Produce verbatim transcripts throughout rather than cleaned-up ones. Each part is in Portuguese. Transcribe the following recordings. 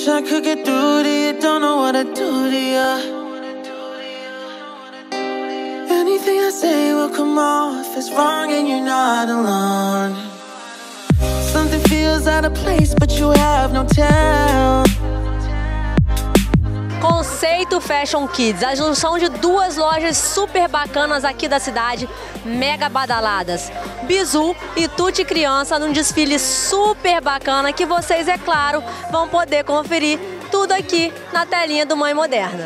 Wish I could get through to you, don't know what to do to you. Anything I say will come off as wrong and you're not alone. Something feels out of place, but you have no tell. Conceito Fashion Kids, a junção de duas lojas super bacanas aqui da cidade, mega badaladas. Bizu e Tutti Criança num desfile super bacana que vocês, é claro, vão poder conferir tudo aqui na telinha do Mãe Moderna.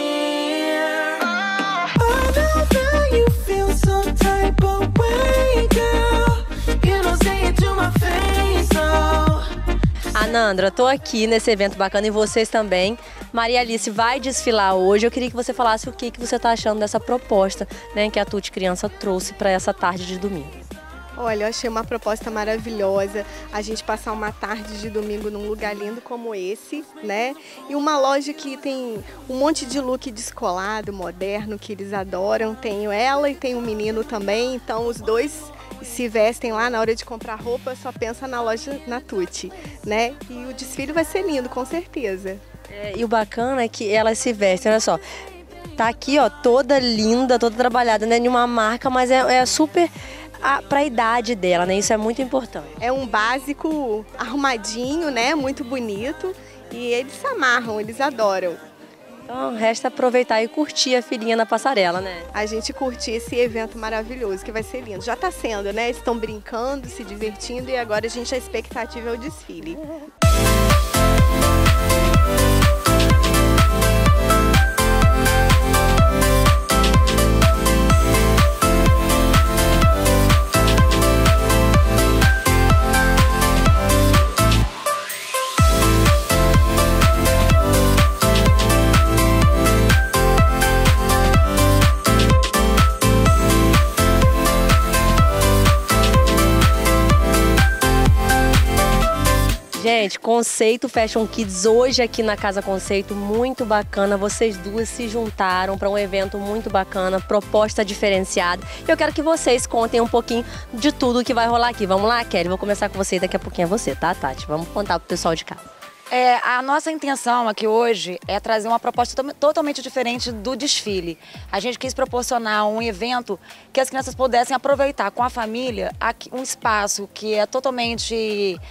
Anandra, tô aqui nesse evento bacana e vocês também. Maria Alice vai desfilar hoje. Eu queria que você falasse o que, que você tá achando dessa proposta, né, que a Tutti Criança trouxe para essa tarde de domingo. Olha, eu achei uma proposta maravilhosa, a gente passar uma tarde de domingo num lugar lindo como esse, né? E uma loja que tem um monte de look descolado, moderno, que eles adoram. Tenho ela e tem um menino também, então os dois se vestem lá na hora de comprar roupa, só pensa na loja na Tutti, né? E o desfile vai ser lindo, com certeza. É, e o bacana é que elas se vestem, olha só, tá aqui, ó, toda linda, toda trabalhada, né, em uma marca, mas é, é super para a idade dela, né? Isso é muito importante. É um básico arrumadinho, né? Muito bonito, e eles se amarram, eles adoram. Então resta aproveitar e curtir a filhinha na passarela, né? A gente curtir esse evento maravilhoso, que vai ser lindo. Já está sendo, né? Estão brincando, se divertindo, e agora a gente, a expectativa é o desfile. Gente, Conceito Fashion Kids hoje aqui na Casa Conceito, muito bacana. Vocês duas se juntaram para um evento muito bacana, proposta diferenciada. Eu quero que vocês contem um pouquinho de tudo que vai rolar aqui. Vamos lá, Kelly? Vou começar com você e daqui a pouquinho é você, tá, Tati? Vamos contar pro pessoal de casa. É, a nossa intenção aqui hoje é trazer uma proposta to totalmente diferente do desfile. A gente quis proporcionar um evento que as crianças pudessem aproveitar com a família aqui, um espaço que é totalmente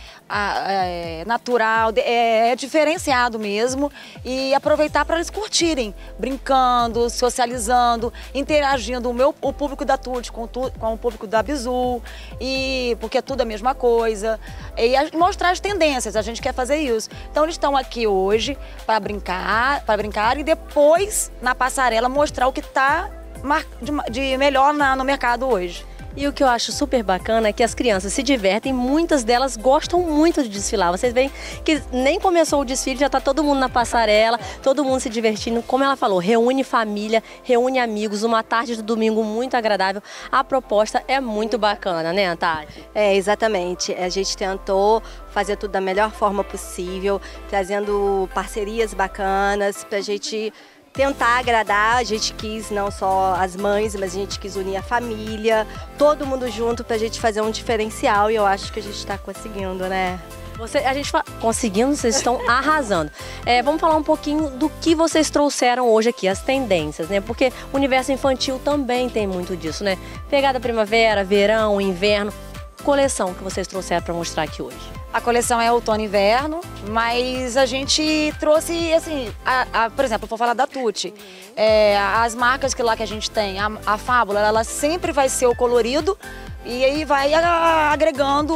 é, natural, é, é diferenciado mesmo, e aproveitar para eles curtirem, brincando, socializando, interagindo o, meu, o público da Tutti com, tu, com o público da Bizu, e, porque é tudo a mesma coisa, e a, mostrar as tendências, a gente quer fazer isso. Então eles estão aqui hoje para brincar, para brincar e depois na passarela mostrar o que está de, de melhor na, no mercado hoje. E o que eu acho super bacana é que as crianças se divertem, muitas delas gostam muito de desfilar. Vocês veem que nem começou o desfile, já está todo mundo na passarela, todo mundo se divertindo. Como ela falou, reúne família, reúne amigos, uma tarde de domingo muito agradável. A proposta é muito bacana, né, Tati? É, exatamente. A gente tentou fazer tudo da melhor forma possível, trazendo parcerias bacanas para a gente tentar agradar. A gente quis não só as mães, mas a gente quis unir a família, todo mundo junto pra gente fazer um diferencial, e eu acho que a gente tá conseguindo, né? Você, a gente conseguindo, vocês estão arrasando. É, vamos falar um pouquinho do que vocês trouxeram hoje aqui, as tendências, né? Porque o universo infantil também tem muito disso, né? Pegada primavera, verão, inverno. Coleção que vocês trouxeram para mostrar aqui hoje? A coleção é outono e inverno, mas a gente trouxe, assim, a, a, por exemplo, eu vou falar da Tutti. É, as marcas que lá que a gente tem, a, a Fábula, ela sempre vai ser o colorido, e aí vai a, agregando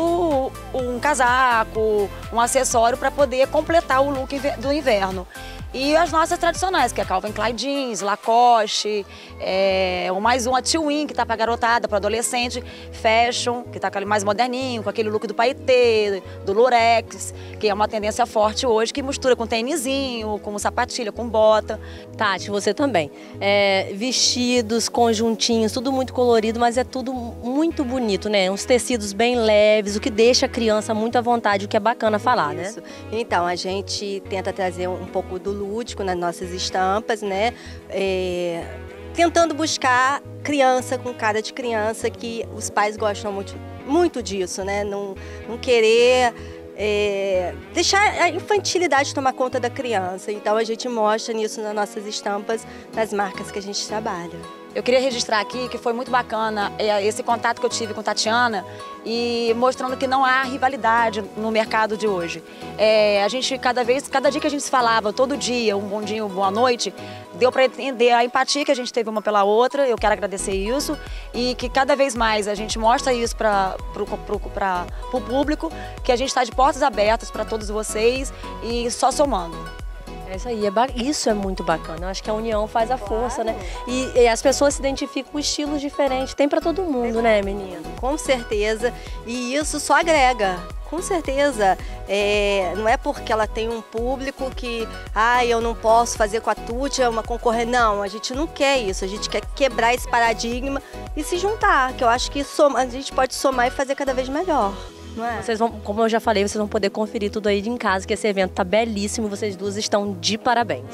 um casaco, um acessório para poder completar o look do inverno. E as nossas tradicionais, que é Calvin Klein Jeans, Lacoste, é, mais uma Twin, que tá pra garotada, para adolescente, Fashion, que tá mais moderninho, com aquele look do paetê, do lurex, que é uma tendência forte hoje, que mistura com tênisinho, com sapatilha, com bota. Tati, você também. É, vestidos, conjuntinhos, tudo muito colorido, mas é tudo muito bonito, né? Uns tecidos bem leves, o que deixa a criança muito à vontade, o que é bacana falar, Isso. né? Então, a gente tenta trazer um pouco do lúdico nas nossas estampas, né? É, tentando buscar criança com cara de criança, que os pais gostam muito, muito disso, né? Não, não querer é, deixar a infantilidade tomar conta da criança. Então a gente mostra nisso nas nossas estampas, nas marcas que a gente trabalha. Eu queria registrar aqui que foi muito bacana esse contato que eu tive com Tatiana e mostrando que não há rivalidade no mercado de hoje. É, a gente, cada vez, cada dia que a gente se falava, todo dia, um bom dia, uma boa noite, deu para entender a empatia que a gente teve uma pela outra. Eu quero agradecer isso e que cada vez mais a gente mostra isso para o público, que a gente está de portas abertas para todos vocês e só somando. É isso aí, é ba... isso é muito bacana. Eu acho que a união faz a força, né? E, e as pessoas se identificam com estilos diferentes. Tem pra todo mundo, né, menina? Com certeza. E isso só agrega. Com certeza. É, não é porque ela tem um público que, ah, eu não posso fazer com a Tuti, é uma concorrência. Não, a gente não quer isso. A gente quer quebrar esse paradigma e se juntar. Que eu acho que soma... a gente pode somar e fazer cada vez melhor. Não é? Vocês vão, como eu já falei, vocês vão poder conferir tudo aí em casa, que esse evento tá belíssimo, vocês duas estão de parabéns.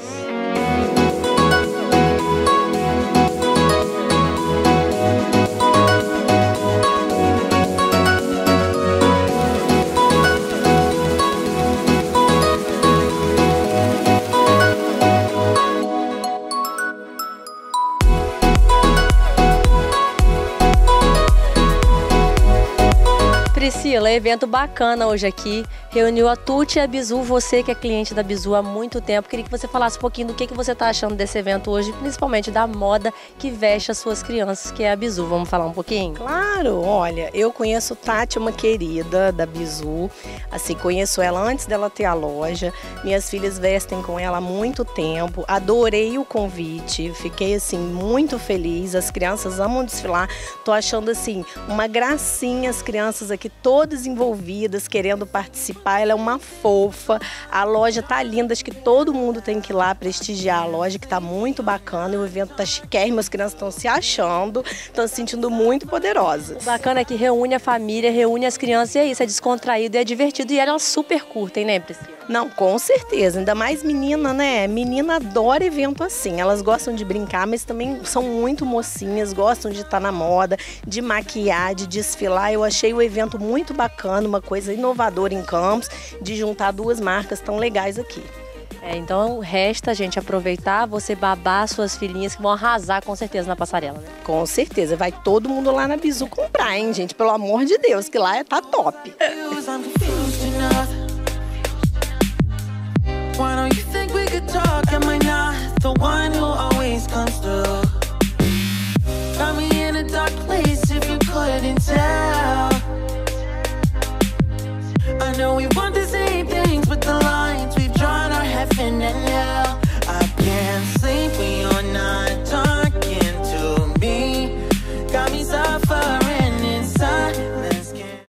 Priscila, evento bacana hoje aqui, reuniu a Tuti e a Bizu, você que é cliente da Bizu há muito tempo, queria que você falasse um pouquinho do que, que você está achando desse evento hoje, principalmente da moda que veste as suas crianças, que é a Bizu. Vamos falar um pouquinho? Claro, olha, eu conheço Tati, uma querida da Bizu, assim, conheço ela antes dela ter a loja, minhas filhas vestem com ela há muito tempo, adorei o convite, fiquei assim muito feliz, as crianças amam desfilar, tô achando assim uma gracinha as crianças aqui todas envolvidas, querendo participar, ela é uma fofa, a loja tá linda, acho que todo mundo tem que ir lá prestigiar a loja, que tá muito bacana, o evento tá chiquérrimo, as crianças estão se achando, estão se sentindo muito poderosas. O bacana é que reúne a família, reúne as crianças e é isso, é descontraído, é divertido e elas super curtem, né, Priscila? Não, com certeza, ainda mais menina, né? Menina adora evento assim, elas gostam de brincar, mas também são muito mocinhas, gostam de estar na moda, de maquiar, de desfilar. Eu achei o evento muito bacana, uma coisa inovadora em Campos, de juntar duas marcas tão legais aqui. É, então resta a gente aproveitar, você babar suas filhinhas que vão arrasar com certeza na passarela, né? Com certeza, vai todo mundo lá na Bizu comprar, hein, gente? Pelo amor de Deus, que lá tá top.